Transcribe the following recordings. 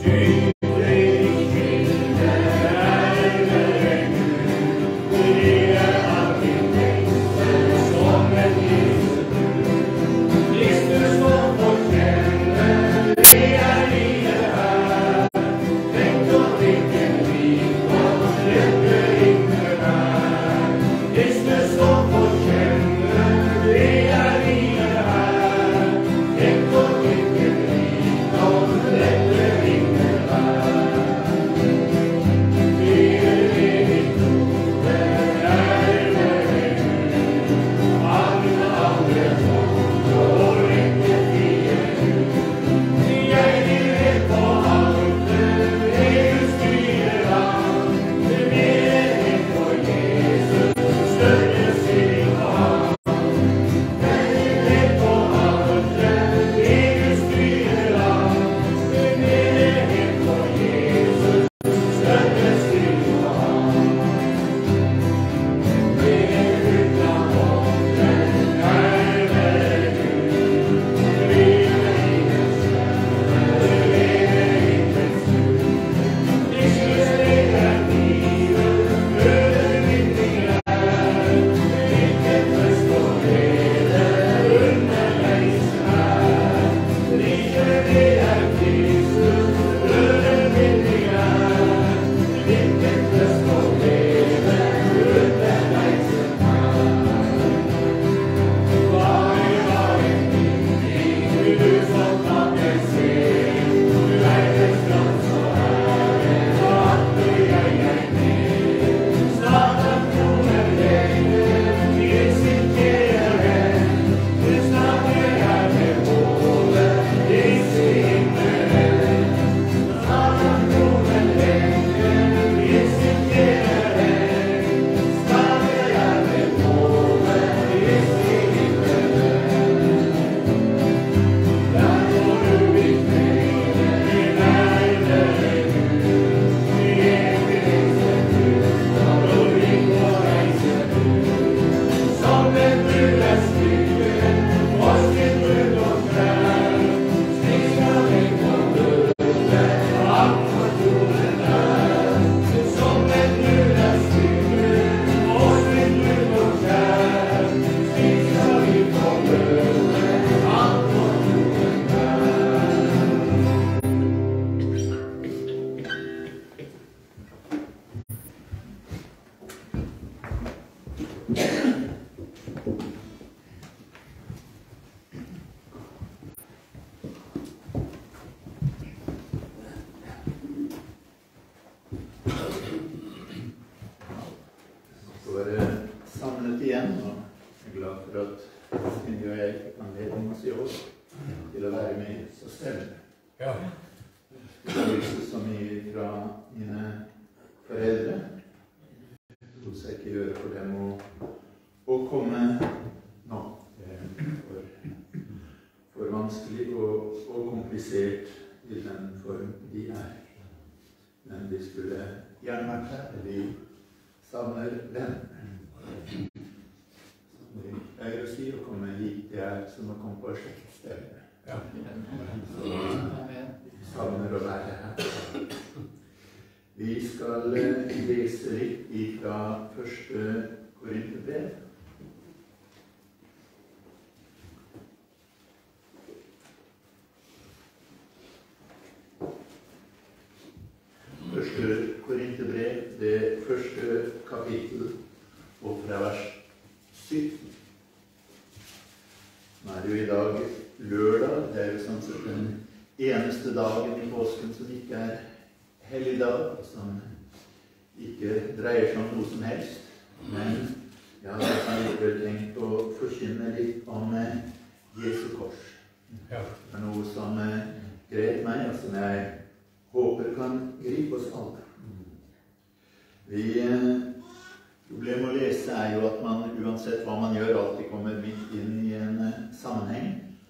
Problemet med å lese jo at man, uansett hva man gjør, alltid kommer midt inn i en sammenheng.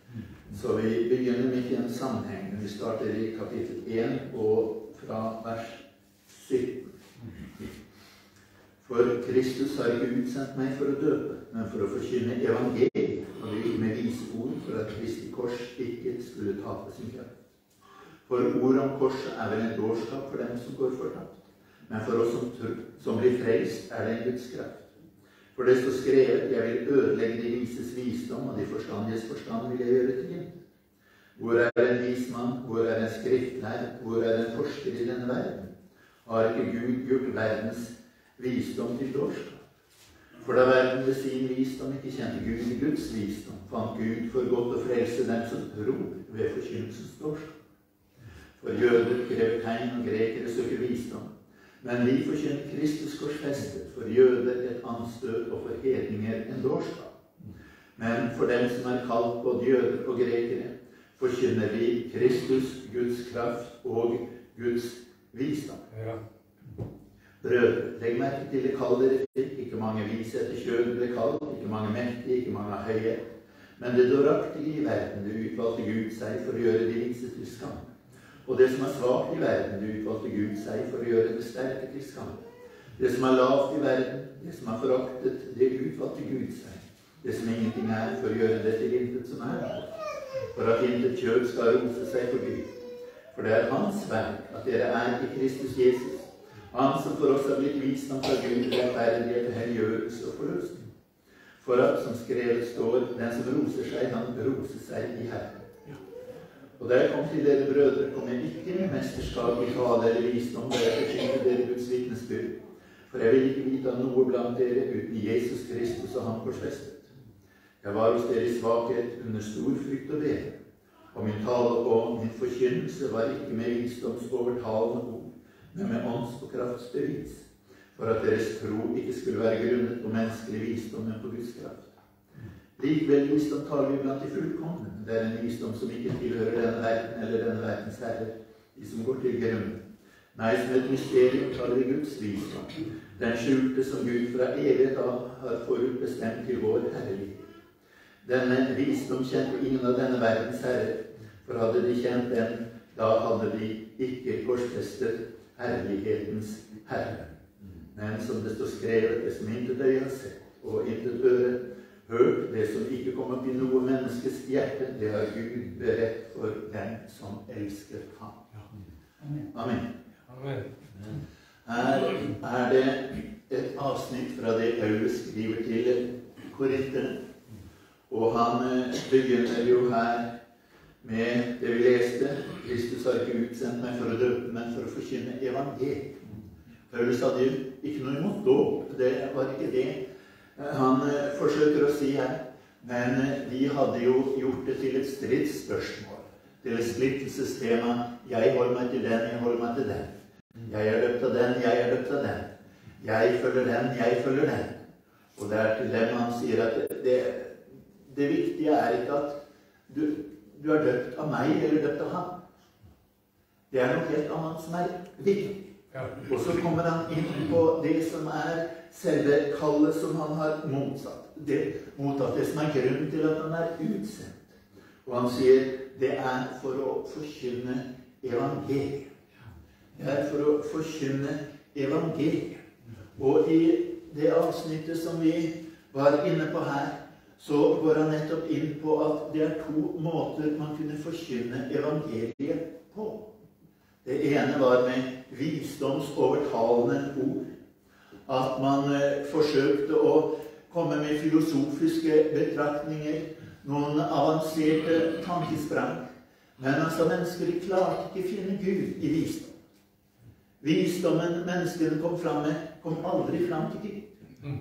Så vi begynner midt i en sammenheng. Vi starter i kapittel 1 og fra vers 17. For Kristus har ikke utsendt meg for å døpe, men for å forkynne evangeliet, og det ikke med vise ord, for at Kristi kors ikke skulle tape sin kraft. For ordet om korset vel en dårskap for dem som går fortapt. Men for oss som blir frelst, det en Guds kraft. For det står skrevet, jeg vil ødelegge de vises visdom, og de forstandiges forstand vil jeg gjøre til intet. Hvor en vismann, hvor en skriftlærd, hvor en forsker i denne verden? Har ikke Gud gjort verdens visdom til dårskap? For da verden ved sin visdom ikke kjente Gud i Guds visdom, fant Gud for godt å frelse dem som tror ved forkynnelsens dårskap. For jøder krever tegn, og grekere søker visdom. Men vi forkynner Kristus korsfestet, for jøder et anstøt, og for hedninger en dårskap. Men for dem som kalt både jøder og grekere, forkynner vi Kristus, Guds kraft og Guds visdom. Ja. Brødre, legg merke til det kall dere fikk. Ikke mange vise etter kjød ble kalt, ikke mange mektige, ikke mange høye. Men det dåraktige i verden, det utvalgte Gud seg for å gjøre de vise til skam. Og det som svakt i verden, det utvalgte Gud seg for å gjøre det sterke til skam. Det som lavt i verden, det som foraktet, det utvalgte Gud seg. Det som ingenting for å gjøre det til intet som for at intet kjød skal rose seg for Gud. For det hans verk at dere i Kristus Jesus, han som for oss har blitt visdom fra Gud, rettferdighet, helliggjørelse og forløsning. For at, som skrevet står, den som roser seg, han roser seg i Herren. Og da jeg kom til dere brødre, kom jeg ikke med mesterskap i tale eller visdom, da jeg forkynte dere Guds vitnesbyrd. For jeg vil ikke vite av noe blant dere uten Jesus Kristus og ham korsfestet. Jeg var hos dere i svakhet under stor frykt og beven. Og min tale og min forkynnelse var ikke med visdomsovertalende ord, men med ånds- og kraftsbevis, for at deres tro ikke skulle være grunnet på menneskelig visdom, men på Guds kraft. Likevel visdom taler vi blant de fullkomne. Det en visdom som ikke tilhører denne verden eller denne verdens herre, de som går til grunn. Nei, som et mysterium taler vi Guds visdom, den skjulte som Gud fra evighet av har forutbestemt til vår herlighet. Denne visdom kjente ingen av denne verdens herre, for hadde de kjent den, da hadde de ikke korsfestet herlighetens herre. Men som det står skrevet, det som intet øye har sett, og intet øre hørt, det som ikke kom opp i noe menneskes hjerte, det har Gud beredt for dem som elsker ham. Amen. Amen. Her det et avsnitt fra det Paulus skriver til Korinterne. Og han begynner jo her med det vi leste. Kristus har ikke utsendt meg for å døpe, men for å forkynne evangeliet. Paulus hadde jo ikke noe imot dåp. Det var ikke det han forsøker å si her. Men de hadde jo gjort det til et stridsspørsmål. Til et splittelsestema. Jeg holder meg til den, jeg holder meg til den. Jeg er døpt av den, jeg er døpt av den. Jeg følger den, jeg følger den. Og det til dem han sier at det viktige ikke at du er døpt av meg eller døpt av ham. Det noe helt annet som viktig. Og så kommer han inn på det som selve kallet som han har mottatt. Det som grunnen til at han utsendt. Og han sier det for å forkynne evangeliet. Det for å forkynne evangeliet. Og i det avsnittet som vi var inne på her, så går han nettopp inn på at det to måter man kunne forkynne evangeliet på. Det ene var med visdomsovertalende ord. At man forsøkte å komme med filosofiske betraktninger, noen avanserte tankesprang. Men altså, mennesker klarte ikke finne Gud i visdom. Visdommen menneskene kom fram med, kom aldri fram til Gud.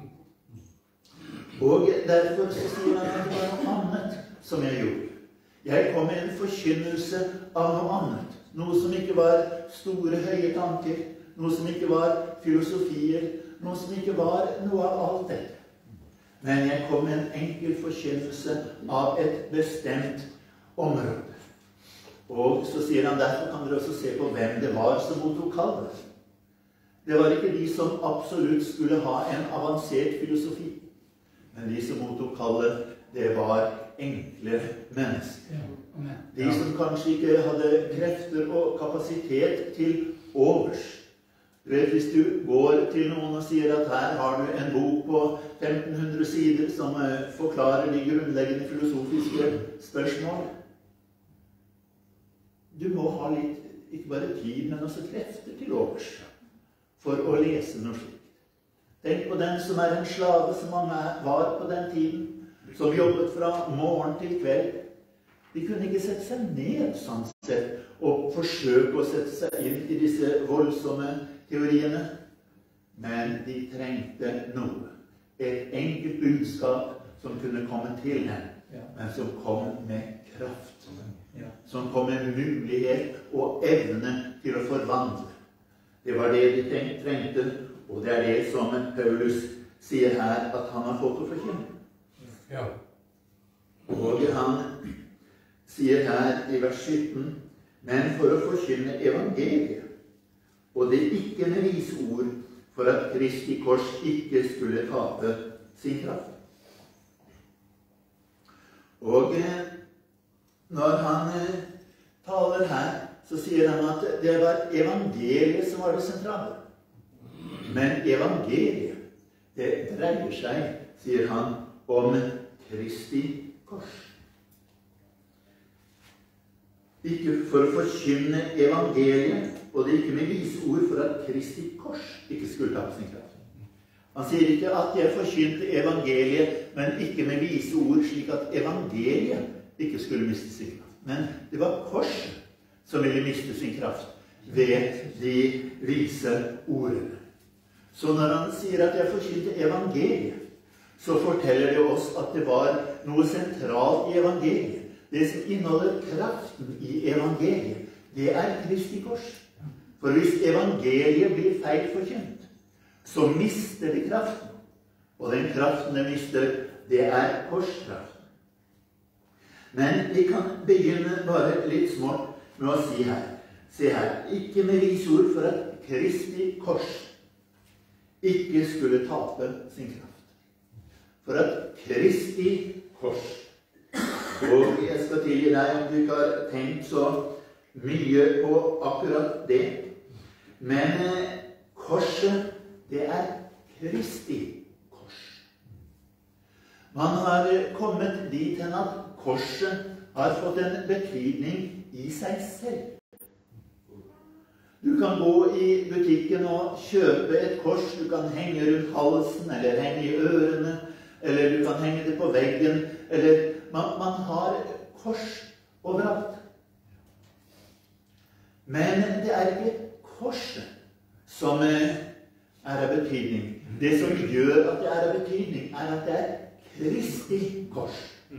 Og derfor så sier han at det var noe annet som jeg gjorde. Jeg kom med en forkynnelse av noe annet. Noe som ikke var store, høye tanker. Noe som ikke var filosofier. Noe som ikke var noe av alt dette. Men jeg kom med en enkel forkynnelse av et bestemt område. Og så sier han, derfor kan dere også se på hvem det var som mottok kallet. Det var ikke de som absolutt skulle ha en avansert filosofi. Men de som mottok kallet, det var enkle mennesker. De som kanskje ikke hadde krefter og kapasitet til overs. Du vet, hvis du går til noen og sier at her har du en bok på 1500 sider som forklarer de grunnleggende filosofiske spørsmål. du må ha litt, ikke bare tid, men også krefter til overs for å lese noe slikt. Tenk på den som en slave, som mange var på den tiden, som jobbet fra morgen til kveld. De kunne ikke sette seg ned, sånn sett, og forsøke å sette seg inn i disse voldsomme teoriene. Men de trengte noe. Et enkelt budskap som kunne komme til dem, men som kom med kraft. Som kom med mulighet og evne til å forvandle. Det var det de trengte, og det er det som Paulus sier her, at han har fått å forkynne. Og han sier her i vers 17, men for å forkynne evangeliet, og det ikke med vise ord, for at Kristi kors ikke skulle tape sin kraft. Og når han taler her, så sier han at det var evangeliet som var det sentrale. Men evangeliet, det dreier seg, sier han, om Kristi kors. Ikke for å forkynne evangeliet, og det ikke med vise ord for at Kristi kors ikke skulle ta sin kraft. Han sier ikke at jeg forkynte evangeliet, men ikke med vise ord, slik at evangeliet ikke skulle miste sin kraft. Men det var korset som ville miste sin kraft ved de vise ordene. Så når han sier at jeg forkynte evangeliet, så forteller det oss at det var noe sentralt i evangeliet. Det som inneholder kraften i evangeliet, det er Kristi kors. For hvis evangeliet blir feil forkynt, så mister det kraften. Og den kraften det mister, det er korskraften. Men vi kan begynne bare litt smått med å si her. Se her, ikke med vise ord for at Kristi kors ikke skulle tape sin kraft. For at Kristi kors, og jeg skal tilgi deg om du ikke har tenkt så mye på akkurat det, men korset, det er Kristi kors. Man har kommet dit hen at korset har fått en betydning i seg selv. Du kan gå i butikken og kjøpe et kors. Du kan henge rundt halsen, eller henge i ørene, eller du kan henge det på veggen, eller man har kors overalt. Men det er ikke korset som er av betydning. Det som gjør at det er av betydning, er at det er Kristi kors.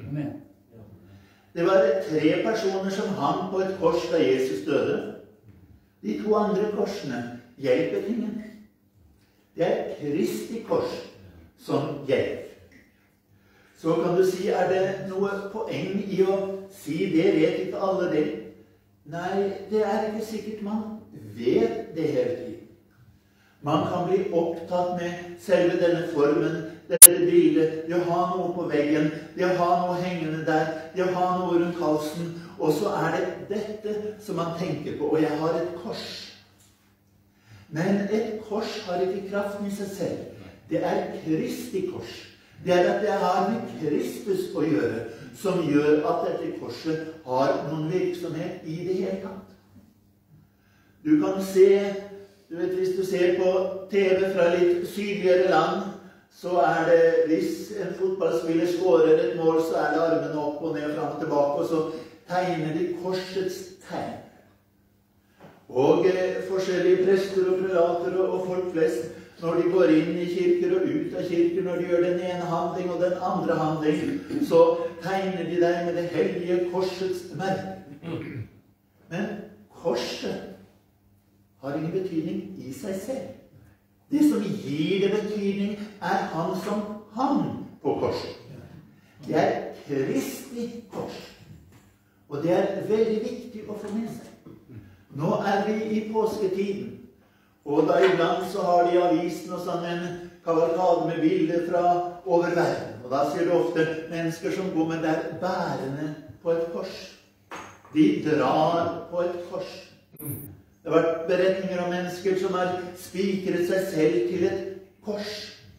Det var 3 personer som hang på et kors da Jesus døde. De 2 andre korsene hjelper ingen. Det er Kristi kors som hjelper. Så kan du si, er det noe poeng i å si det, vet ikke alle det? Nei, det er ikke sikkert man vet det hele tiden. Man kan bli opptatt med selve denne formen, dette bildet, det å ha noe på veggen, det å ha noe hengende der, det å ha noe rundt halsen, og så er det dette som man tenker på, og jeg har et kors. Men et kors har ikke kraften i seg selv. Det er Kristi kors. Det er at det har med Kristus å gjøre, som gjør at dette korset har noen virksomhet i det hele tatt. Du kan se, du vet, hvis du ser på TV fra litt sydligere land, så er det, hvis en fotballspiller skårer et mål, så er det armene opp og ned og frem og tilbake, og så tegner de korsets tegn. Og forskjellige prester og prelater og folk flest, når de går inn i kirker og ut av kirker, når de gjør den ene handling og den andre handling, så tegner de deg med det hellige korsets merke. Men korset har ingen betydning i seg selv. Det som gir det betydning, er han som hang på korset. Det er Kristi kors. Og det er veldig viktig å få med seg. Nå er vi i påsketiden, og da iblant så har de i avisen og sånn en kavalkade med bilder fra over verden. Og da ser du ofte mennesker som går med der bærende på et kors. De drar på et kors. Det har vært beretninger om mennesker som har spikret seg selv til et kors.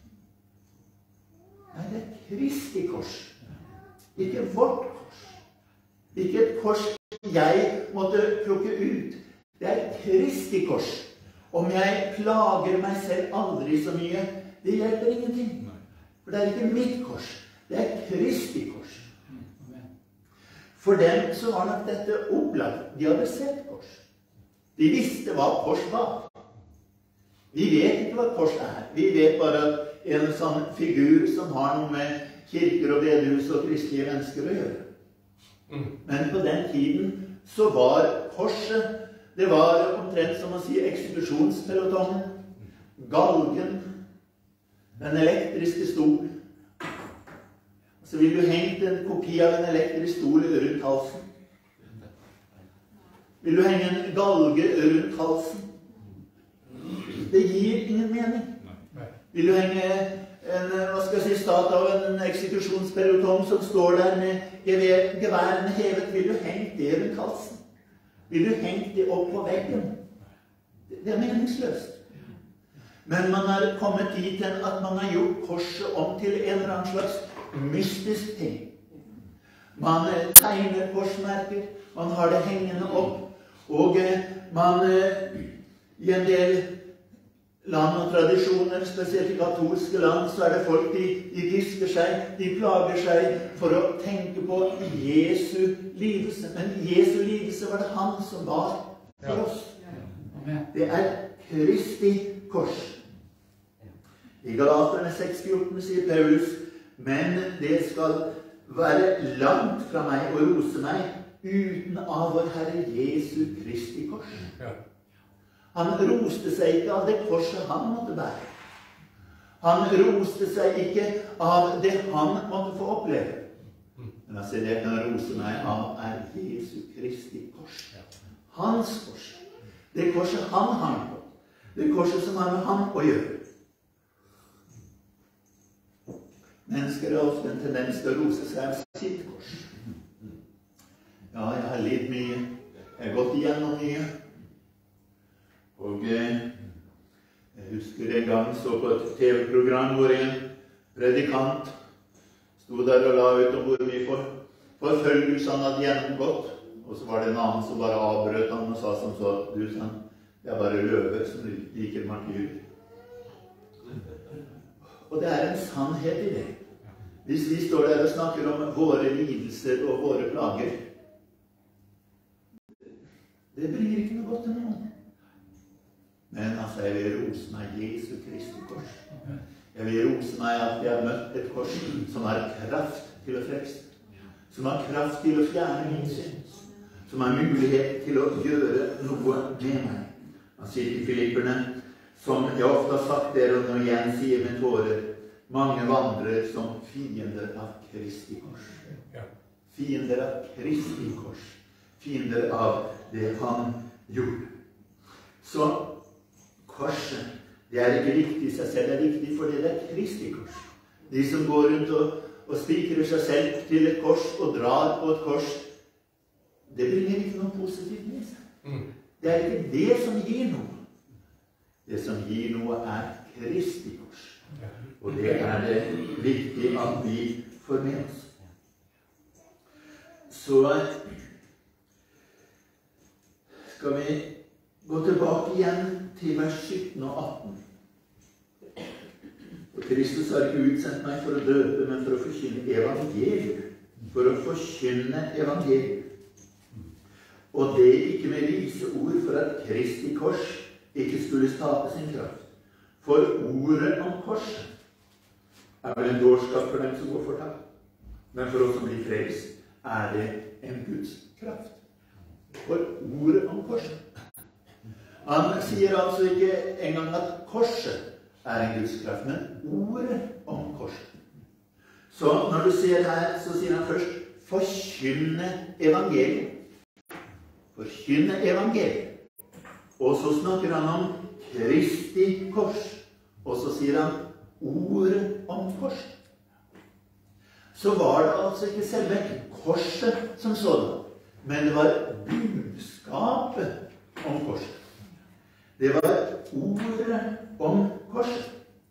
Nei, det er Kristi kors. Ikke vårt kors. Ikke et kors jeg måtte plukke ut. Det Kristi kors. Om jeg plager meg selv aldri så mye, det hjelper ingenting. For det ikke mitt kors. Det Kristi kors. For dem så var nok dette opplagt. De hadde sett kors. De visste hva kors var. Vi vet ikke hva kors Vi vet bare at en sånn figur som har noe med kirker og bedehus og kristelige mennesker å gjøre. Men på den tiden så var korset, det var omtrent som å si eksekusjonspelotongen, galgen, den elektriske stol. Så vil du hengt en kopi av en elektrisk stol rundt halsen. Vil du henge en galge rundt halsen? Det gir ingen mening. Vil du henge en, stat av en eksekusjonspelotong som står der med geværene hevet, vil du hengt det rundt halsen? Vil du hengt det opp på veggen? Det meningsløst. Men man har kommet dit til at man har gjort korset om til en eller annen slags mystisk ting. Man tegner korsmerker, man har det hengende opp, og man i en del land og tradisjoner, spesielt i katolske land, så det folk, de gisker seg, de plager seg for å tenke på Jesu lidelse. Men Jesu lidelse var det han som var for oss. Det Kristi kors. I Galaterne 6,14 sier Paulus, men det skal være langt fra meg å rose meg uten av vår Herre Jesu Kristi kors. Han roste seg ikke av det korset han måtte bære. Han roste seg ikke av det han måtte få oppleve. Men altså, det jeg kan rose meg av Jesu Kristi kors. Hans kors. Det korset han hang på. Det korset som har med ham å gjøre. Mennesker har ofte en tendens til å rose seg av sitt kors. Ja, jeg har lidd mye. Jeg har gått igjennom mye. Og jeg husker en gang så på et TV-program hvor en predikant stod der og la ut om hvor mye forfølgelse han hadde gjennomgått. Og så var det en annen som bare avbrøt han og sa som så, du sa, det bare løver som liker martyrer. Og det en sannhet i det. Hvis vi står der og snakker om våre lidelser og våre plager, det bringer ikke noe godt til noen. Men altså, jeg vil rose meg Jesu Kristi kors. Jeg vil rose meg at jeg har møtt et kors som har kraft til å frelse. Som har kraft til å fjerne min synd. Som har mulighet til å gjøre noe med meg. Han sier til Filipperne, som jeg ofte har sagt dere, og når jeg sier med tårer, mange vandrer som fiender av Kristi kors. Fiender av Kristi kors. Fiender av det han gjorde. Så korset, det ikke viktig i seg selv, det viktig fordi det Kristi kors. De som går rundt og spikrer seg selv til et kors og drar på et kors, det bringer ikke noe positivt med seg. Det ikke det som gir noe. Det som gir noe Kristi kors. Og det det viktig at vi får med oss. Så skal vi gå tilbake igjen til vers 17 og 18. Og Kristus har ikke utsendt meg for å døpe, men for å forkynne evangeliet. For å forkynne evangeliet. Og det ikke med vise ord for at Kristi kors ikke skulle tape sin kraft. For ordet om korset vel en dårskap for dem som går fortapt. Men for oss som blir frelst, det en Guds kraft. For ordet om korset. Han sier altså ikke engang at korset en Guds kraft, men ordet om korset. Så når du ser her, så sier han først forkynne evangeliet. Forkynne evangeliet. Og så snakker han om Kristi kors. Og så sier han ordet om korset. Så var det altså ikke selve korset som sådan, men det var budskapet om korset. Det var ordet om korset.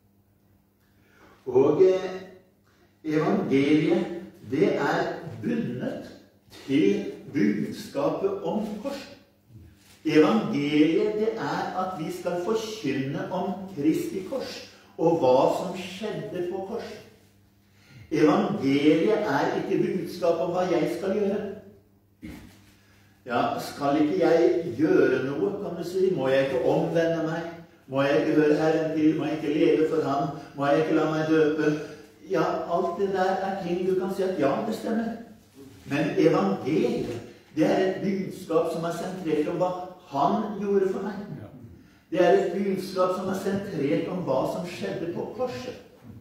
Og evangeliet, det bundet til budskapet budskapet om korset. Evangeliet, det at vi skal forkynne om Kristi kors, og hva som skjedde på korset. Evangeliet ikke budskap om hva jeg skal gjøre. Ja, skal ikke jeg gjøre noe, kan du si? Må jeg ikke omvende meg? Må jeg ikke høre Herren til? Må jeg ikke leve for ham? Må jeg ikke la meg døpe? Ja, alt det der ting du kan si at ja, det stemmer. Men evangeliet, det et budskap som sentrert om hva han gjorde for meg. Det et budskap som sentrert om hva som skjedde på korset.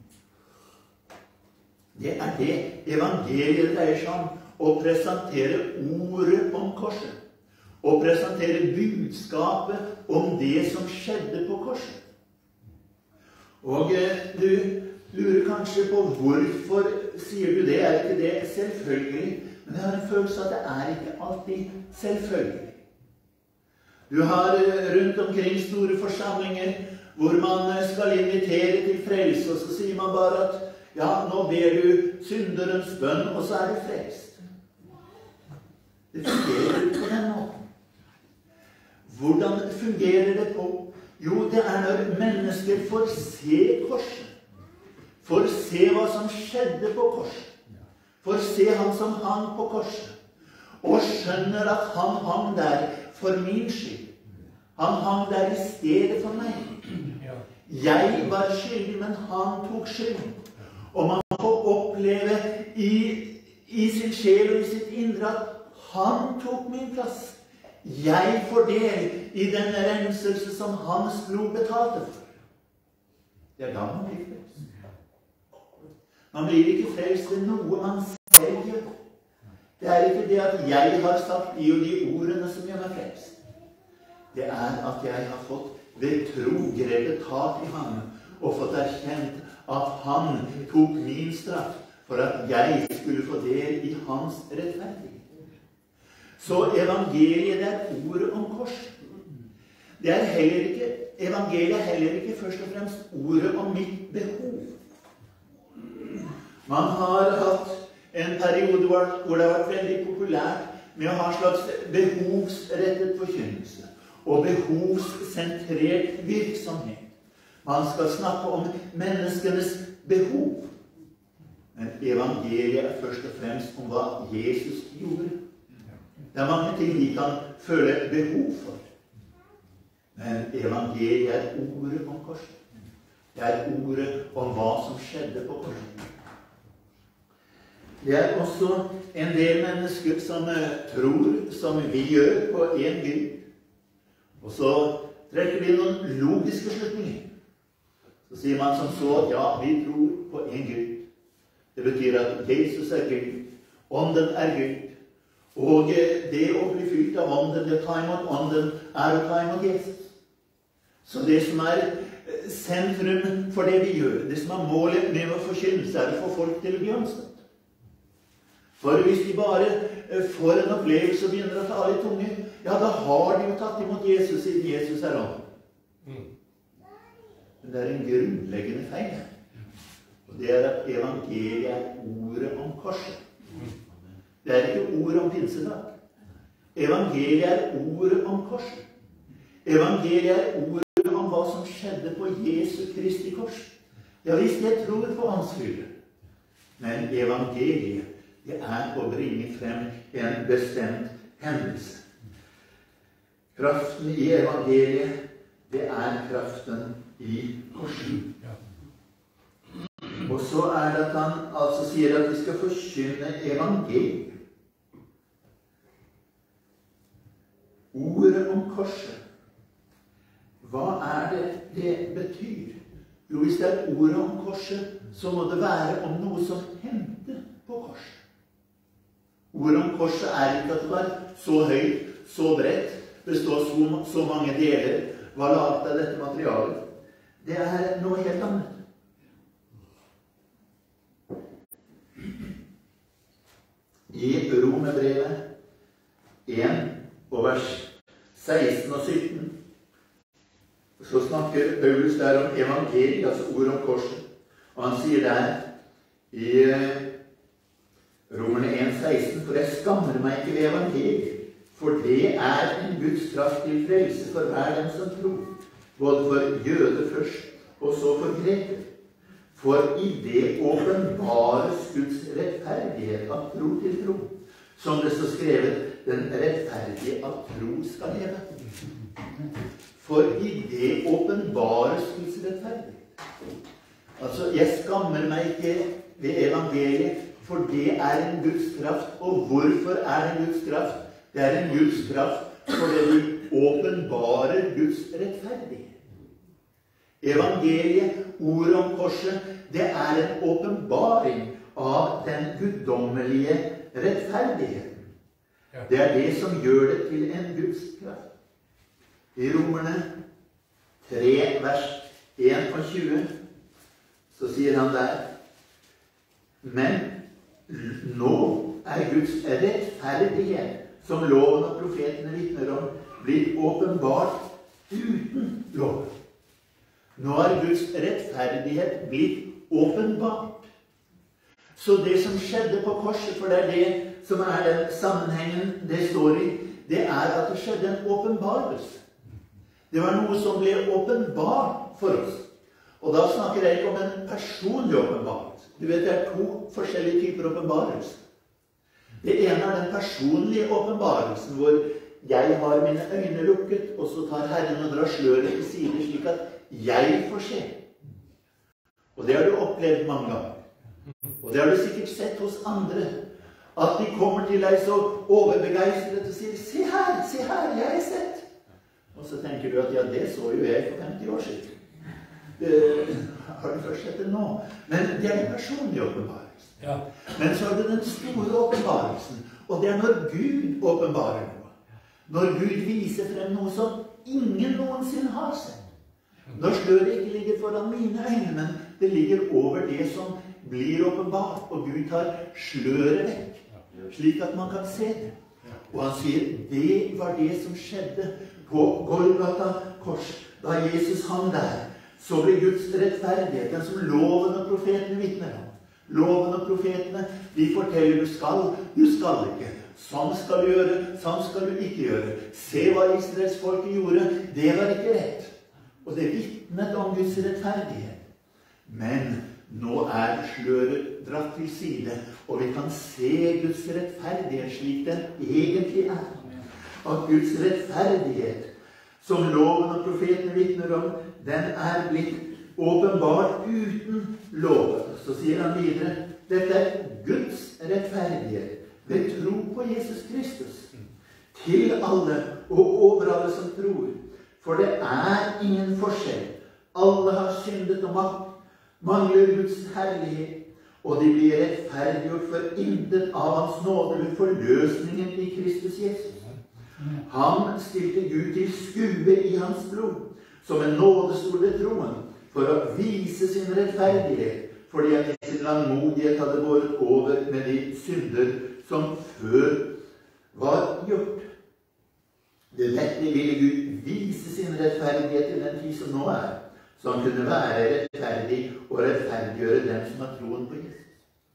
Det det evangeliet dreier seg om, å presentere ordet om korset. Å presentere budskapet om det som skjedde på korset. Og du lurer kanskje på hvorfor sier du det? Ikke det selvfølgelig? Men jeg har en følelse at det ikke alltid selvfølgelig. Du har rundt omkring store forsamlinger hvor man skal invitere til frelse, og så sier man bare at ja, nå ber du synderens bønn, og så du frelst. Det fungerer på den måten. Hvordan fungerer det på? Jo, det når mennesker får se korset. Får se hva som skjedde på korset. Får se han som hang på korset. Og skjønner at han hang der for min skyld. Han hang der i stedet for meg. Jeg var skyldig, men han tok skylden. Og man får oppleve i sin sjel og i sitt indre at han tok min plass. Jeg får del i den renselse som hans blod betalte for. Det da man blir frelst. Man blir ikke frelst ved noe man selv gjør. Det ikke det at jeg har sagt de og de ordene som gjør meg frelst. Det at jeg har fått ved tro grepet tak i ham og fått erkjent at han tok min straff for at jeg skulle få del i hans rettferdighet. Så evangeliet ordet om korset. Evangeliet heller ikke først og fremst ordet om mitt behov. Man har hatt en periode hvor det har vært veldig populært med å ha en slags behovsrettet forkynnelse og behovssentrert virksomhet. Man skal snakke om menneskenes behov. Men evangeliet først og fremst om hva Jesus gjorde. Det mange ting vi kan føle behov for. Men evangeliet ordet om korset. Det ordet om hva som skjedde på korset. Det også en del mennesker som tror, som vi gjør, på en Gud. Og så trekker vi noen logiske slutninger. Så sier man som så at ja, vi tror på en Gud. Det betyr at Jesus Gud, ånden Gud. Og det å bli fylt av ånden, det å ta imot ånden, å ta imot Jesus. Så det som sentrum for det vi gjør, det som målet med å forkynne, så det å få folk til å bli omstått. For hvis de bare får en opplevelse og begynner å tale i tunge, ja, da har de jo tatt imot Jesus siden Jesus ånden. Men det en grunnleggende feil. Og det at evangeliet ordet om korset. Det ikke ordet om pinsedag. Evangeliet ordet om korset. Evangeliet ordet om hva som skjedde på Jesu Kristi kors. Ja, hvis jeg tror på åndsfylde. Men evangeliet, det å bringe frem en bestemt hendelse. Kraften i evangeliet, det kraften i korset. Og så det at han altså sier at vi skal forkynne evangeliet. Ordet om korset. Hva det betyr? Jo, hvis det ordet om korset, så må det være om noe som hendte på korset. Ordet om korset ikke at det var så høyt, så bredt, består så mange deler, var laget av dette materialet. Det noe helt annet. I Romerbrevet 1 og vers 16 og 17 så snakker Paulus der om evangeliet, altså ordet om korset. Og han sier der i Romerne 1,16, for jeg skammer meg ikke ved evangeliet, For det en Guds kraft til frelse for hver den som tror, både for jøder først, og så for greker. For i det åpenbares Guds rettferdighet av tro til tro, som det står skrevet, den rettferdige av tro skal leve. For i det åpenbares Guds rettferdighet. Altså, jeg skammer meg ikke ved evangeliet, for det en Guds kraft. Og hvorfor det en Guds kraft? Det en Guds kraft fordi vi åpenbarer Guds rettferdighet. Evangeliet, ordet om korset, det en åpenbaring av den guddommelige rettferdigheten. Det det som gjør det til en Guds kraft. I Romerne 3, vers 21, så sier han der, men nå Guds rettferdighet, som loven og profetene vitner om, blitt åpenbart uten loven. Nå Guds rettferdighet blitt åpenbart. Så det som skjedde på korset, for det som den sammenhengen det står i, det at det skjedde en åpenbarelse. Det var noe som ble åpenbart for oss. Og da snakker jeg ikke om en personlig åpenbarelse. Du vet, det to forskjellige typer åpenbarelse. Det ene den personlige åpenbarelsen, hvor jeg har mine øyne lukket, og så tar Herren og drar sløret til side, slik at jeg får se. Og det har du opplevd mange ganger. Og det har du sikkert sett hos andre. At de kommer til deg så overbegeistret og sier, se her, jeg har sett. Og så tenker du at, ja, det så jo jeg for 50 år siden. Har du først sett det nå? Men det den personlige åpenbarelsen. Ja. Men så har du den store åpenbarelsen. Og det når Gud åpenbarer noe. Når Gud viser frem noe som ingen noensinne har sett. Når sløret ikke ligger foran mine øyne, men det ligger over det som blir åpenbart. Og Gud tar sløret vekk, slik at man kan se det. Og han sier, det var det som skjedde på Golgata kors. Da Jesus hang der, så ble Guds rettferdighet, den som loven og profetene vitner om. Loven og profetene, de forteller du skal ikke. Sånn skal du gjøre, sånn skal du ikke gjøre. Se hva Israels folket gjorde, det var ikke rett. Og det vitnet om Guds rettferdighet. Men nå sløret dratt til side, og vi kan se Guds rettferdighet slik den egentlig At Guds rettferdighet, som loven og profetene vitner om, den blitt åpenbart uten loven. Så sier han videre, dette Guds rettferdighet ved tro på Jesus Kristus, til alle og over alle som tror. For det ingen forskjell. Alle har syndet og mangler Guds herlighet, og de blir rettferdiggjort for intet av hans nåde ved forløsningen i Kristus Jesus. Han stilte Gud til skue i hans blod, som en nådestol ved troen, for å vise sin rettferdighet, fordi han i sin langmodighet hadde båret over med de synder som før var gjort. Det dette ville Gud vise sin rettferdighet i den tid som nå så han kunne være rettferdig og rettferdiggjøre dem som har troen på Jesus.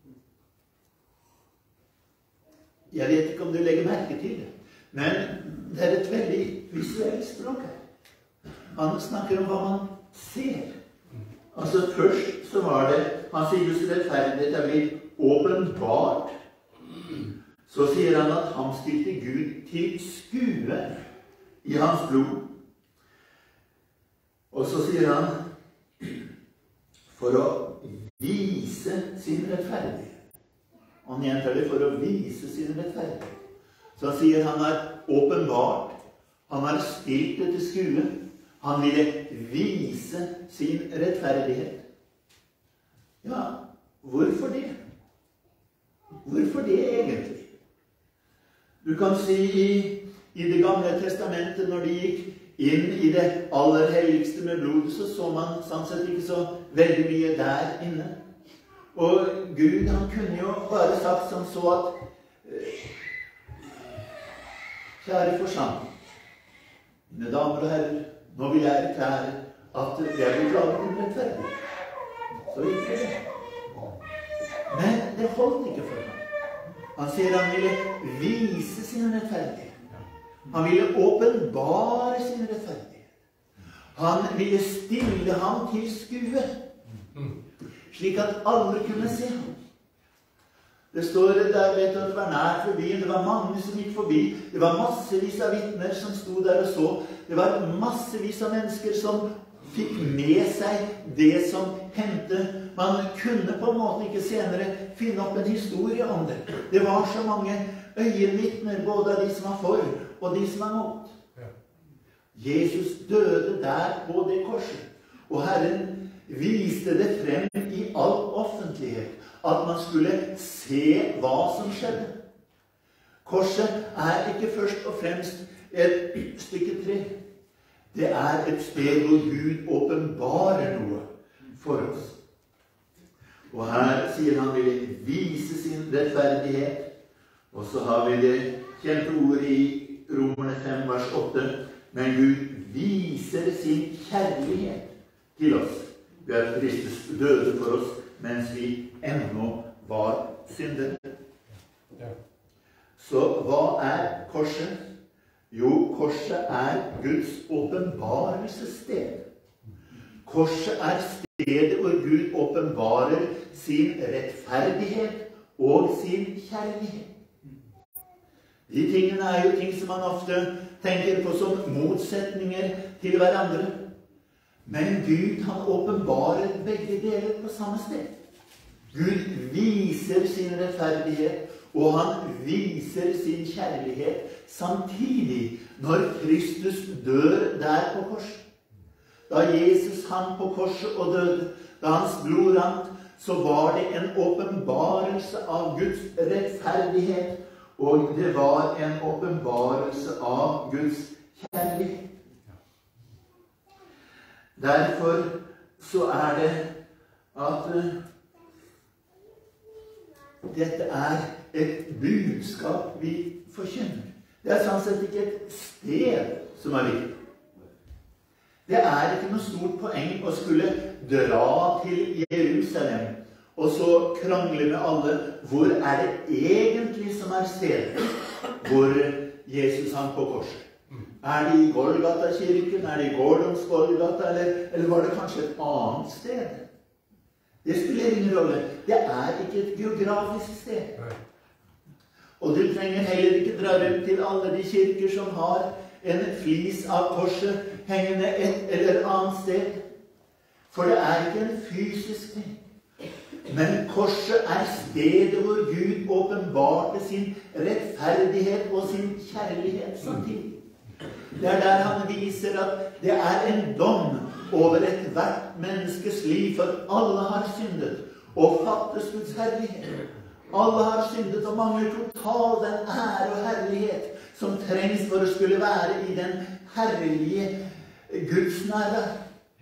Jeg vet ikke om du legger merke til det, men det et veldig visuelt språk her. Han snakker om hva man ser. Altså først så var det, han sier Guds rettferdighet blitt åpenbart. Så sier han at han stilte Gud til skue i hans blod. Og så sier han for å vise sin rettferdighet. Han gjentar det for å vise sin rettferdighet. Så sier han åpenbart, han har stilt det til skue. Han ville vise sin rettferdighet. Ja, hvorfor det? Hvorfor det egentlig? Du kan si i det gamle testamentet, når de gikk inn i det aller helligste med blodet, så man sånn sett ikke så veldig mye der inne. Og Gud, han kunne jo bare sagt som så at kjære forsamling, mine damer og herrer, nå vil jeg erklære at jeg vil klage til rettferdig. Så gikk det. Men det holdt ikke for ham. Han sier han ville vise sin rettferdighet. Han ville åpenbare sin rettferdighet. Han ville stille ham til skue, slik at alle kunne se ham. Det står der, vet du, at det var nært forbi, det var mange som gikk forbi, det var massevis av vittner som sto der og så, det var massevis av mennesker som fikk med seg det som hendte. Man kunne på en måte ikke senere finne opp en historie om det. Det var så mange øyenvittner, både av de som var for og de som var mot. Jesus døde der på det korset, og Herren viste det frem i all offentlighet, at man skulle se hva som skjedde. Korset er ikke først og fremst et stykke tre. Det er et sted hvor Gud åpenbarer noe for oss. Og her sier han vil vise sin rettferdighet. Og så har vi det kjente ordet i Romerne 5, vers 8. Men Gud viser sin kjærlighet til oss ved at Kristus døde for oss mens vi ennå var syndere. Så hva er korset? Jo, korset er Guds åpenbarelsessted. Korset er stedet hvor Gud åpenbarer sin rettferdighet og sin kjærlighet. De tingene er jo ting som man ofte tenker på som motsetninger til hverandre. Men Gud, han åpenbarer begge deler på samme sted. Gud viser sin rettferdighet, og han viser sin kjærlighet samtidig når Kristus dør der på korset. Da Jesus hang på korset og døde, da hans blod rant, så var det en åpenbarelse av Guds rettferdighet, og det var en åpenbarelse av Guds kjærlighet. Derfor så er det at dette er et budskap vi forkynner. Det er sånn sett ikke et sted som er viktig. Det er ikke noe stort poeng å skulle dra til Jerusalem og så krangle med alle. Hvor er det egentlig som er stedet hvor Jesus hang på korset? Er det i Golgata-kirken? Er det i Gordons Golgata? Eller var det kanskje et annet sted? Det spiller ingen rolle. Det er ikke et geografisk sted. Og du trenger heller ikke dra rundt til alle de kirker som har en flis av korset hengende et eller annet sted. For det er ikke en fysisk ting. Men korset er stedet hvor Gud åpenbarte sin rettferdighet og sin kjærlighet samtidig. Det er der han viser at det er en dom over ethvert menneskes liv, for alle har syndet og fattes Guds herlighet. Alle har syndet og mangler totalt den ære og herlighet som trengs for å skulle være i den herlige Guds nærvær.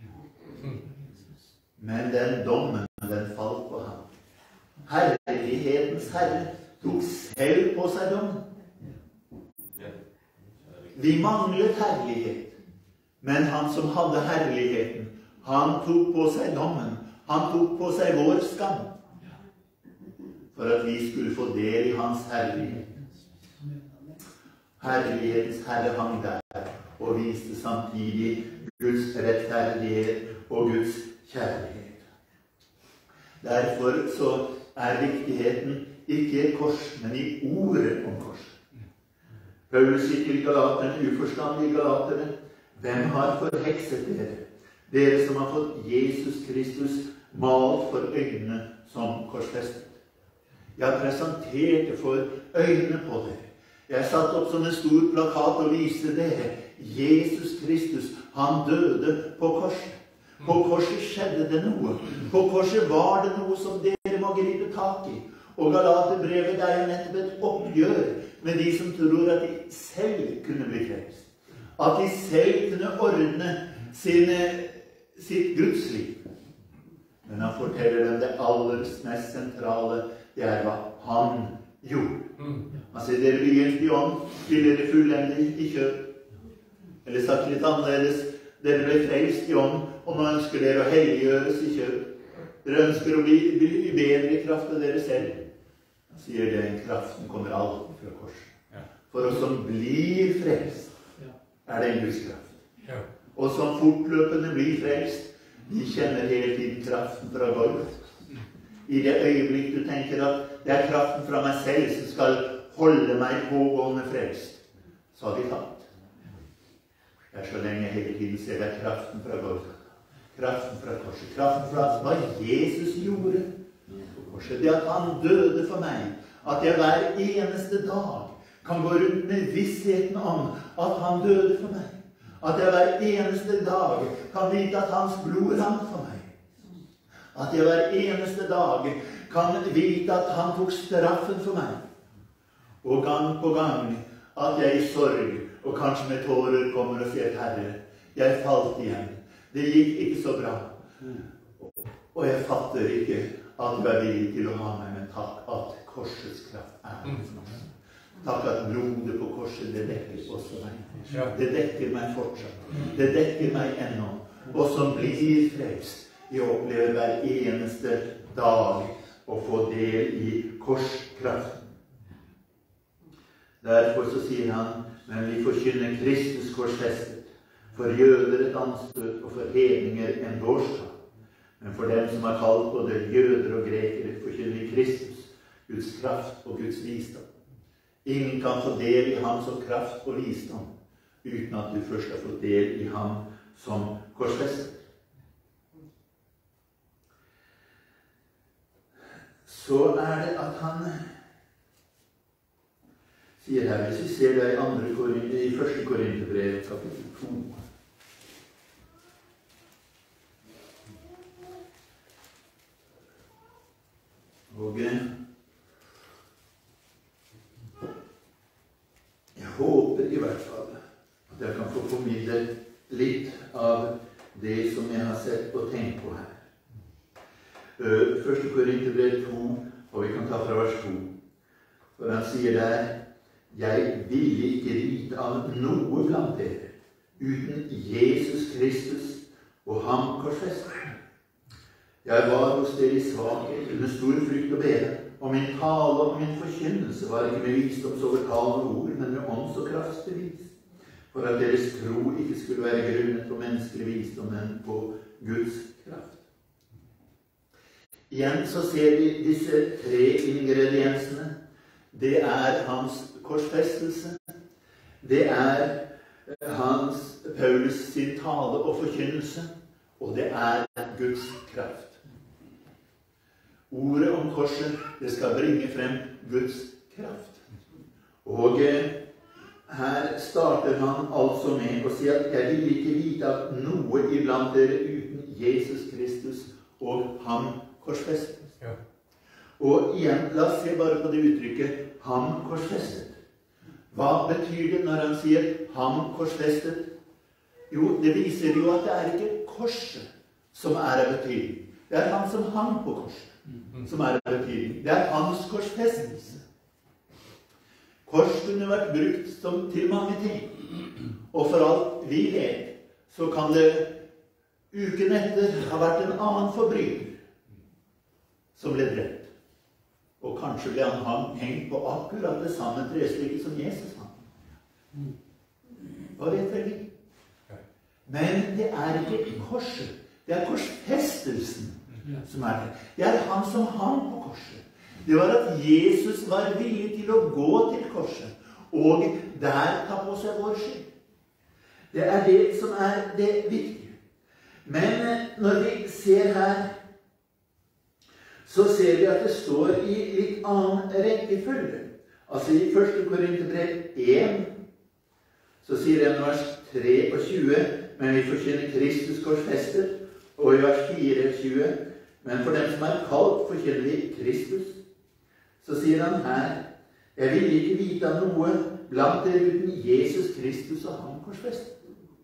Men den dommen, den falt på ham. Herlighetens Herre tok selv på seg dommen. Vi manglet herlighet, men han som hadde herligheten, han tok på seg dommen. Han tok på seg vår skam, for at vi skulle få del i hans herlighet. Herlighetens Herre hang der, og viste samtidig Guds rettferdighet og Guds kjærlighet. Derfor så er viktigheten ikke i kors, men i ordet om kors. Paulus sier til galaterne, uforstandige galaterne, hvem har forhekset dere? Dere som har fått Jesus Kristus malt for øynene som korsfestet. Jeg presenterte for øynene på dere. Jeg satt opp som en stor plakat og viste dere Jesus Kristus. Han døde på korset. På korset skjedde det noe. På korset var det noe som dere må gripe tak i. Og Galaterbrevet er jo nettopp et oppgjør med de som tror at de selv kunne bli frelst. At de selv kunne ordne sitt gudsliv. Men han forteller dem det aller mest sentrale, det er hva han gjorde. Han sier, dere begynte i ånd, vil dere fullende i kjød. Eller sagt litt annerledes, dere ble frelst i ånd, og nå ønsker dere å helliggjøres i kjød. Dere ønsker å bli bedre i kraft av dere selv. Han sier den kraften kommer alltid fra korset. For For oss som blir frelst, er det en Guds kraft. Ja. Og som fortløpende blir frelst, de kjenner hele tiden kraften fra Golgata. I det øyeblikk du tenker at det er kraften fra meg selv som skal holde meg pågående frelst, så har de tatt. Det er så lenge jeg hele tiden ser det er kraften fra Golgata. Kraften fra korset. Kraften fra hva Jesus gjorde på korset. Det at han døde for meg. At jeg hver eneste dag kan gå rundt med vissheten om at han døde for meg. At jeg hver eneste dag kan vite at hans blod rant for meg. At jeg hver eneste dag kan vite at han tok straffen for meg. Og gang på gang at jeg i sorg, og kanskje med tårer, kommer og sier, Herre, jeg falt igjen. Det gikk ikke så bra. Og jeg fatter ikke at du er villig til å ha meg, men takk at korsets kraft er for oss. Takk at blodet på korset, det dekker også meg. Det dekker meg fortsatt. Det dekker meg ennå. Og som blir frelst, jeg opplever hver eneste dag å få del i korskraften. Derfor så sier han, men vi forkynner Kristus korsfestet, for jøder et anstøt, og for hedninger en dårskap. Men for dem som er kalt både jøder og grekere, forkynner vi Kristus, Guds kraft og Guds visdom. Ingen kan få del i ham som kraft og visdom, uten at du først har fått del i ham som korsfestet. Så er det at han sier her, hvis vi ser det i 1. Korinterbrev, kapittel 2. Og jeg håper i hvert fall at jeg kan få formidle litt av det som jeg har sett og tenkt på her. 1. Korinterbrev 2, og vi kan ta fra vers 2. For han sier der, jeg ville ikke vite av noe blant dere, uten Jesus Kristus og ham korsfestet. Jeg var hos dere i svakhet, under stor frykt og bede, og min tale og min forkynnelse var ikke med visdomsovertalende ord, men med ånds- og kraftsbevis, for at deres tro ikke skulle være grunnet på menneskelig visdom, men på Guds kraft. Igjen så ser vi disse 3 ingrediensene. Det er hans korsfestelse, det er Paulus sin tale og forkynnelse, og det er Guds kraft. Ordet om korset, det skal bringe frem Guds kraft. Og her starter han altså med å si at jeg vil ikke vite av noe iblant dere uten Jesus Kristus og ham korsfestet. Ja. Og igjen, la oss se bare på det uttrykket, ham korsfestet. Hva betyr det når han sier ham korsfestet? Jo, det viser jo at det er ikke korset som er av betydning. Det er han som hang på korset som er av betydning. Det er hans korsfestelse. Kors kunne vært brukt til mange ting. Og for alt vi vet, så kan det uken etter ha vært en annen forbryter som ble drept. Og kanskje ble han hengt på akkurat det samme trestykket som Jesus hang. Hva vet vel vi? Men det er ikke korset. Det er korsfestelsen som er det. Det er han som hang på korset. Det var at Jesus var villig til å gå til korset, og der ta på seg vår skyld. Det er det som er det viktige. Men når vi ser her, så ser vi at det står i litt annen rekkefølge. Altså i 1. Korinterbrev 1, så sier det i vers 23, men vi forkynner Kristus korsfestet, og i vers 24, men for dem som er kalt, forkynner vi Kristus. Så sier han her, jeg vil ikke vite av noe blant dere uten Jesus Kristus og ham korsfestet.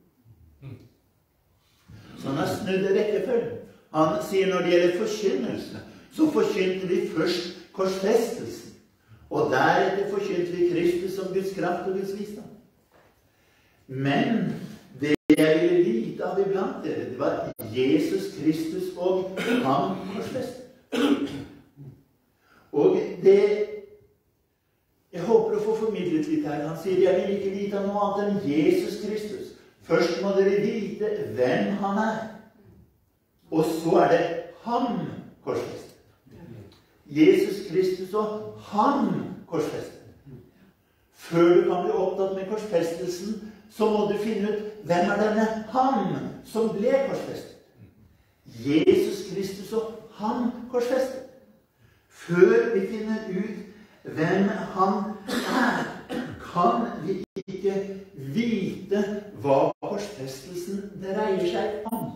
Så han har snudd rekkefølgen. Han sier når det gjelder forkynnelse, så forkynte vi først korsfestelsen, og deretter forkynte vi Kristus som Guds kraft og Guds visdom. Men det jeg ville vite av iblant dere, det var Jesus Kristus og ham korsfestet. Og det jeg håper å få formidlet litt her. Han sier, jeg vil ikke vite noe annet enn Jesus Kristus. Først må dere vite hvem han er. Og så er det ham korsfestet. Jesus Kristus og ham korsfestet. Før du kan bli opptatt med korsfestelsen, så må du finne ut hvem er denne ham som ble korsfestet. Jesus Kristus og ham korsfestet. Før vi finner ut hvem han er, kan vi ikke vite hva korsfestelsen dreier seg om.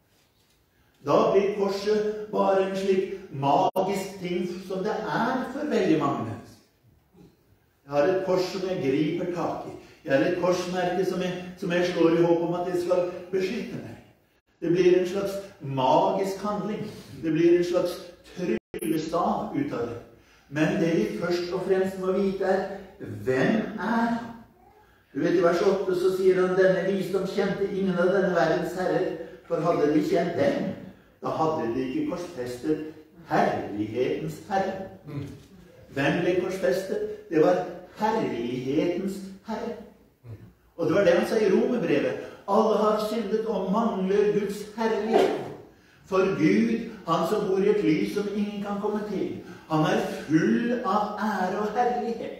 Da blir korset bare en slik magisk ting som det er for veldig mange mennesker. Jeg har et kors som jeg griper tak i. Jeg har et korsmerke som jeg slår i håp om at det skal beskytte meg. Det blir en slags magisk handling. Det blir en slags tryllestav ut av det. Men det vi først og fremst må vite er, hvem er han? Du vet, i vers 8 så sier han, denne visdom kjente ingen av denne verdens herrer, for hadde de kjent dem, da hadde de ikke korsfestet herlighetens herre. Hvem ble korsfestet? Det var herlighetens herre. Og det var det han sa i Romerbrevet. Alle har syndet og mangler Guds herlighet. For Gud, han som bor i et lys som ingen kan komme til, han er full av ære og herlighet.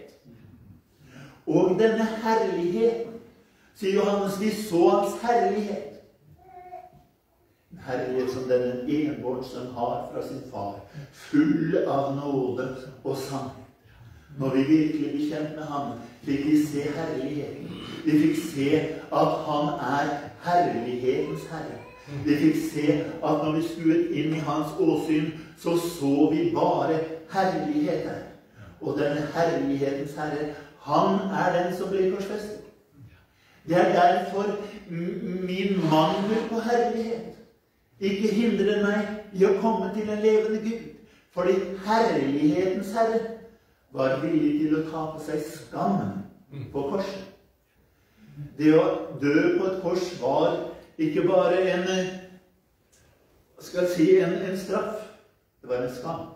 Og denne herligheten, sier Johannes, vi så hans herlighet. En herlighet som denne enbårne sønn har fra sin far, full av nåde og sannhet. Når vi virkelig ble kjent med ham, fikk vi se herligheten. Vi fikk se at han er herlighetens herre. Vi fikk se at når vi skuet inn i hans åsyn, så vi bare herligheter. Og denne herlighetens herre, han er den som ble korsfestet. Det er derfor min mangel på herlighet ikke hindrer meg i å komme til en levende Gud. Fordi herlighetens herre var villig til å ta på seg skammen på korset. Det å dø på et kors var ikke bare en straff. Det var en skam.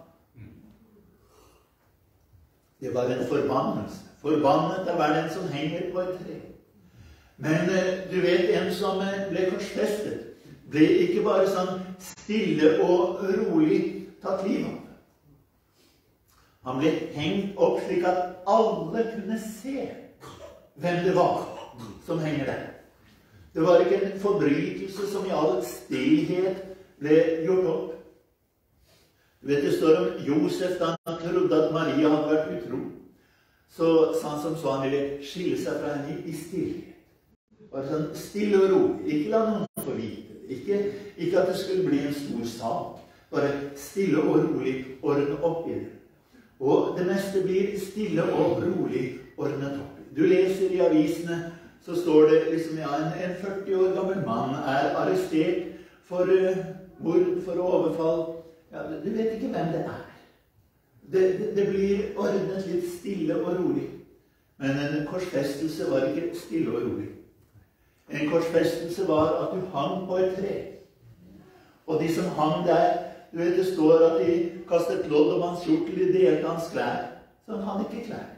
Det var en forbannelse. Forbannet er hver den som henger på et tre. Men du vet, en som ble korsfestet, ble ikke bare sånn stille og rolig tatt livet av. Han ble hengt opp slik at alle kunne se hvem det var som henger der. Det var ikke en forbrytelse som i all stillhet ble gjort opp. Du vet, det står om Josef da han trodde at Maria hadde vært utro. Så sa han som så han ville skille seg fra henne i stillhet. Bare sånn stille og rolig. Ikke la noen få vite. Ikke at det skulle bli en stor sak. Bare stille og rolig ordne opp i det. Og det meste blir stille og rolig ordnet opp. Du leser i avisene, så står det liksom, ja, en 40 år gammel mann er arrestert for mord, for overfall. Ja, du vet ikke hvem det er. Det blir ordnet litt stille og rolig. Men en korsfestelse var ikke stille og rolig. En korsfestelse var at du hang på et tre. Og de som hang der, du vet, det står at de kastet lodd om hans kjortel, de delte hans klær. Så han hadde ikke klær.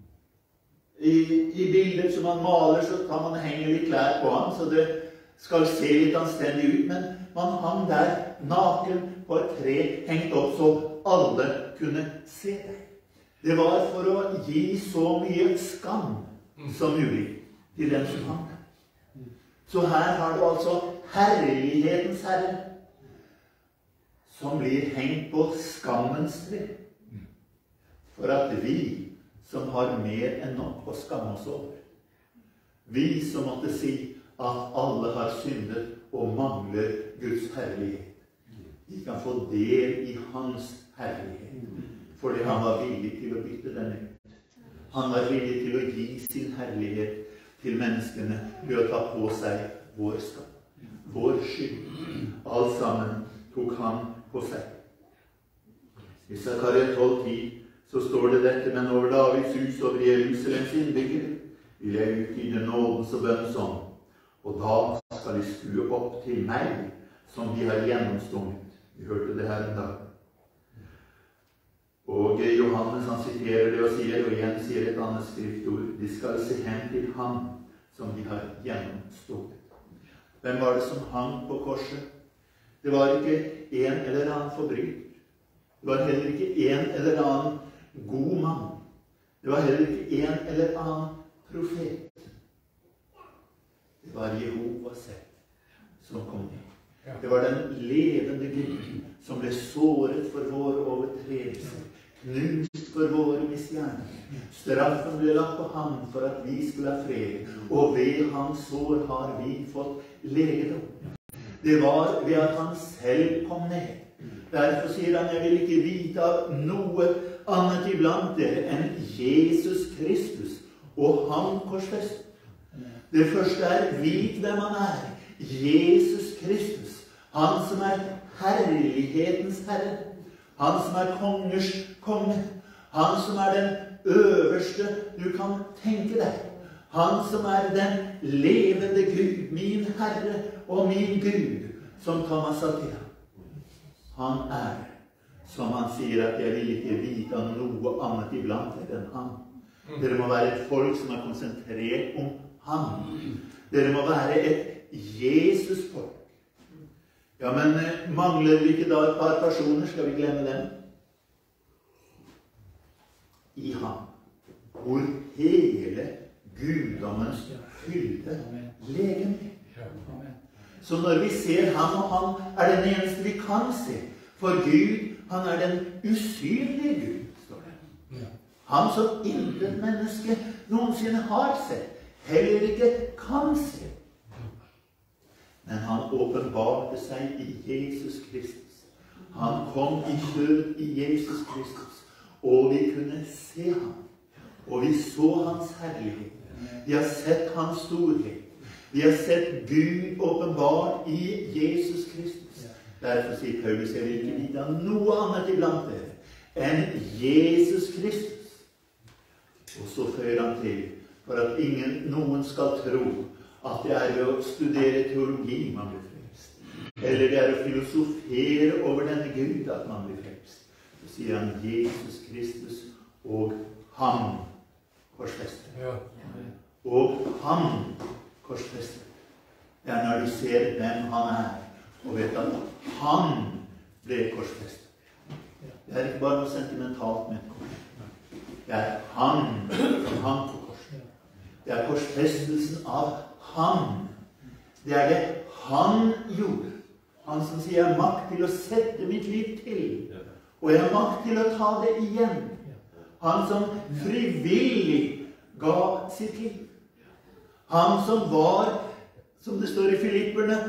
I bilder som han maler, så kan man henge litt klær på han, så det skal se litt anstendig ut. Men man hang der naken på et tre, hengt opp så alle kunne se det. Det var for å gi så mye skam som mulig til den som hang der. Så her har du altså herlighetens herre, som blir hengt på skammens tre. For at vi, som har mer enn nok å skamme oss over, vi som måtte si at alle har syndet og mangler Guds herlighet, de kan få del i hans herlighet. Fordi han var villig til å bytte den ut. Han var villig til å gi sin herlighet til menneskene ved å ta på seg vår skam, vår skyld. Alt sammen tok han på seg. I Zakaria 12:10 så står det dette: men over Davids hus, over Jerusalems innbyggere, vil jeg utgyte nådens og bønns ånd, og da skal de skue opp til meg, som de har gjennomstunget. Vi hørte det her en dag. Og Johannes han siterer det og sier, og igjen sier et annet skriftord, de skal se hen til ham som de har gjennomstået. Hvem var det som hang på korset? Det var ikke en eller annen forbryter. Det var heller ikke en eller annen god mann. Det var heller ikke en eller annen profet. Det var Jehova selv som kom ned. Det var den levende Gud som ble såret for våre overtredelser, knust for våre misgjerninger. Straffen ble lagt på ham for at vi skulle ha fred, og ved hans sår har vi fått legedom. Det var ved at han selv kom ned. Derfor sier han, jeg vil ikke vite av noe annet iblant dere enn Jesus Kristus og han korsfestet. Det første vit hvem han Jesus Kristus. Han som herlighetens herre. Han som kongers konge. Han som den øverste du kan tenke deg. Han som den levende Gud, min Herre og min Gud, som Thomas sa til ham. Han som han sier at jeg vil ikke vite av noe annet iblant dere enn han. Dere må være et folk som konsentrert om han. Dere må være et Jesus-folk. Ja, men mangler vi ikke da et par personer? Skal vi glemme dem? I ham, hvor hele guddommens fylde legen. Så når vi ser ham, og han den eneste vi kan se, for Gud, han den usynlige Gud, står det. Han som intet menneske noensinne har sett, heller ikke kan se. Men han åpenbarte seg i Jesus Kristus. Han kom i kjød i Jesus Kristus, og vi kunne se ham. Og vi så hans herlighet. Vi har sett hans storhet. Vi har sett Gud åpenbart i Jesus Kristus. Derfor sier Paulus, jeg vil ikke vite av noe annet iblant dere enn Jesus Kristus. Og så fører han til, for at noen skal tro at det ved å studere teologi man blir frelst, eller det å filosofere over denne Gud at man blir frelst. Så sier han Jesus Kristus og han korsfestet. Og han korsfestet. Det når du ser hvem han og vet at han ble korsfestet. Det ikke bare noe sentimentalt med et kors. Det han som hang på korset. Det korsfestelsen av han. Det det han gjorde. Han som sier, jeg har makt til å sette mitt liv til, og jeg har makt til å ta det igjen. Han som frivillig ga sitt liv. Han som var, som det står i Filipperne,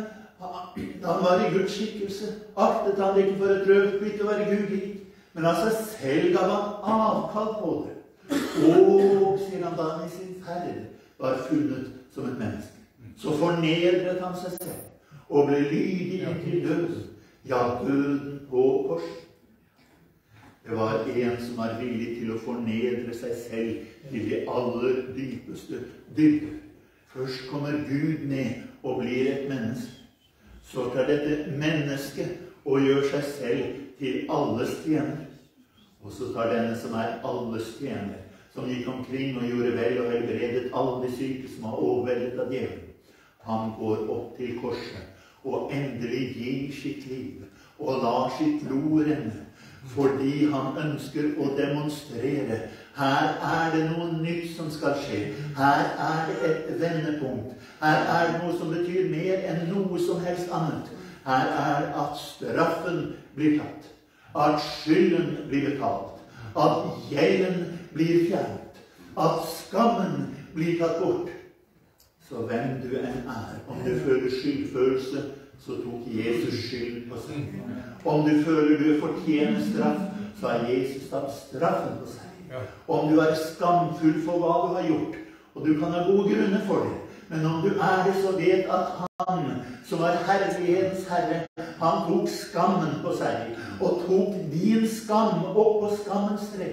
han var i Guds skikkelse. Aktet han ikke for et røvkvitt å være Gud lik, men altså selv gav han avkall på det. Og, sier han da, i sin ferd var funnet som et menneske. Så fornedret han seg selv og ble lydig inntil døden. Ja, døden på korset. Det var en som var villig til å fornedre seg selv til de aller dypeste dybder. Først kommer Gud ned og blir et menneske. Så tar dette mennesket og gjør seg selv til alles tjener. Og så tar denne som alles tjener, som gikk omkring og gjorde vel og helbredet alle de syke som var overveldet av djevelen. Han går opp til korset og endelig gir sitt liv og lar sitt blod renne, fordi han ønsker å demonstrere. Her det noe nytt som skal skje. Her det et vendepunkt. Her det noe som betyr mer enn noe som helst annet. Her det at straffen blir tatt. At skylden blir betalt. At gjelden blir fjernet. At skammen blir tatt bort. Så hvem du enn om du føler skyldfølelse, så tok Jesus skyld på seg. Om du føler du fortjener straff, så har Jesus tatt straffen på seg. Om du skamfull for hva du har gjort, og du kan ha gode grunner for det, men om du det, så vet at han, som var herlighetens herre, han tok skammen på seg, og tok din skam opp på skammens tre.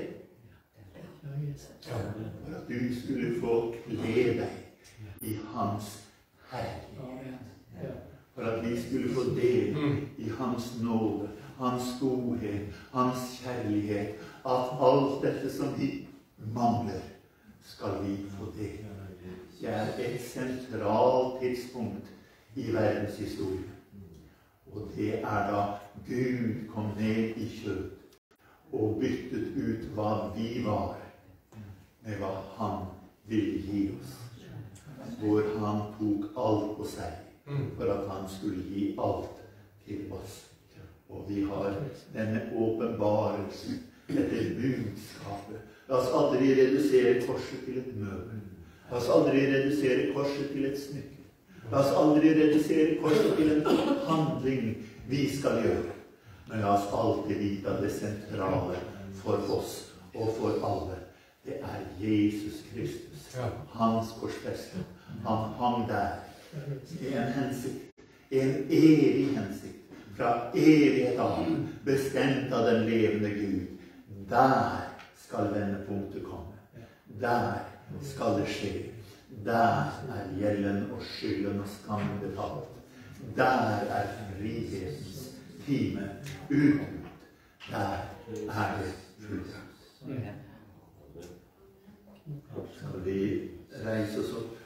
For at du skulle få kle deg i hans herlighet. For at vi skulle få del i hans nåde, hans godhet, hans kjærlighet, at alt dette som vi mangler, skal vi få det. Det er et sentralt tidspunkt i verdenshistorien. Og det er da Gud kom ned i kjøtt og byttet ut hva vi var, med hva han ville gi oss. Hvor han tok alt på seg, for at han skulle gi alt til oss. Og vi har denne åpenbarelsen, dette budskapet. La oss aldri redusere korset til et møbel. La oss aldri redusere korset til et smykke. La oss aldri redusere korset til en handling vi skal gjøre. Men la oss alltid vite at det sentrale for oss og for alle, det er Jesus Kristus. Hans korsfesting. Han hang der i en hensikt. En evig hensikt. Fra evighet av, bestemt av den levende Gud. Der skal vendepunktet komme. Der skal det skje. Der er gjelden og skylden og skammen betalt. Der er frihetens time utbrutt. Der er det fullbrakt. Skal vi reise oss opp?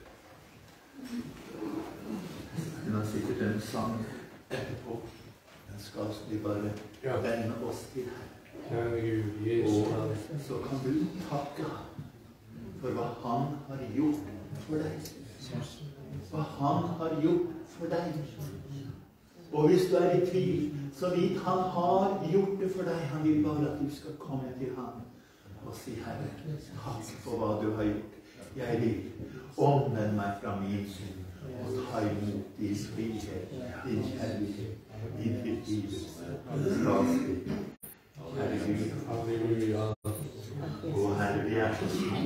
Det er sikkert en sang etterpå. Den skal vi bare vende oss til her. Og så kan du takke for hva han har gjort for deg. Hva han har gjort for deg. Og hvis du er i tvil, så vit han har gjort det for deg. Han vil bare at du skal komme til ham og si, Herre, takk for hva du har gjort. Jeg vil omvende meg fra min synd og ta imot din frihet, din kjærlighet, din tilgivelse. Herre Gud. Halleluja. Og Herre, vi er så små.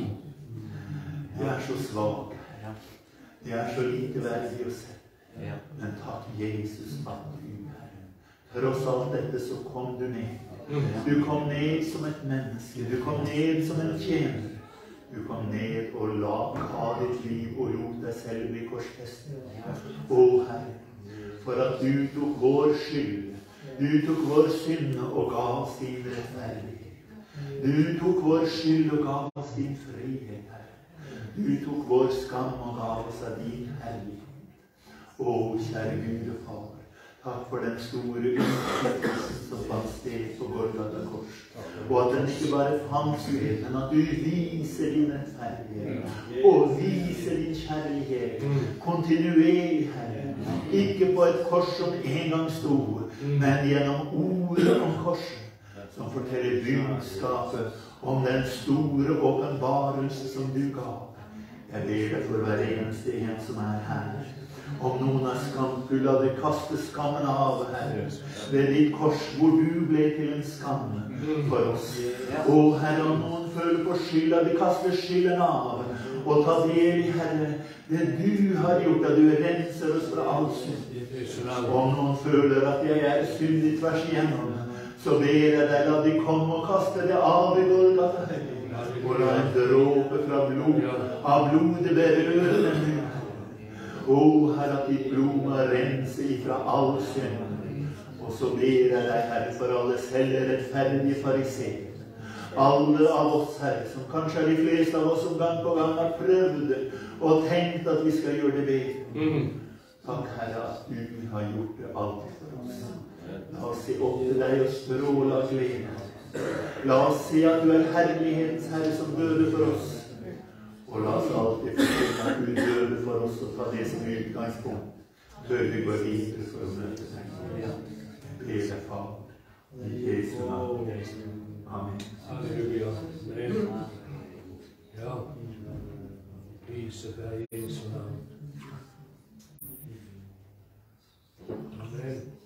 Vi er så svake, Herre. Vi er så lite verdige å se. Men takk, Jesus, at du, Herre. Tross alt dette så kom du ned. Du kom ned som et menneske. Du kom ned som en tjener. Du kom ned og ha ditt liv og lot deg selv bli korsfestet. Å, Herre, for at du tok vår skyld. Du tok vår synd og ga oss din rettferdighet. Du tok vår skyld og ga oss din frihet, Herre. Du tok vår skam og ga oss av din herlighet. Å, kjære Gud og Far, takk for den store utslettelsen som fant sted på Golgata kors. Og at den ikke bare fant sted, men at du viser din rettferdighet og viser din kjærlighet kontinuerlig, Herre. Ikke på et kors som en gang sto, men gjennom ordet om korset, som forteller budskapet om den store åpenbarelse som du ga. Jeg ber deg for hver eneste en som er her. Om noen er skamfull, la deg kaste skammen av, Herre, ved ditt kors, hvor du ble til en skam for oss. Å, Herre, om noen føler på skyld, la deg kaste skylden av, og ta del i, Herre, det du har gjort, at du renser oss fra all synd. Om noen føler at jeg er syndig tvers igjennom, så ber jeg deg, la de komme og kaste det av i Golgata, og la en dråpe fra blod, av blodet berøre den. Å, Herre, at ditt blod må rense ifra all synd. Og så ber jeg deg, Herre, for alle selvrettferdige fariseer. Alle av oss, Herre, som kanskje er de fleste av oss som gang på gang har prøvd og tenkt at vi skal gjøre det bedre. Takk, Herre, at du har gjort det alltid for oss. La oss se opp til deg og stråle av glede. La oss se at du er herlighetens Herre som døde for oss. Og la oss alltid forstå at du døde for oss og ta det som utgangspunkt før vi går videre for å møte deg. Be deg, Far, i Jesu navn. Amen. Halleluja. Ja. Priset deg i Jesu navn. Amen.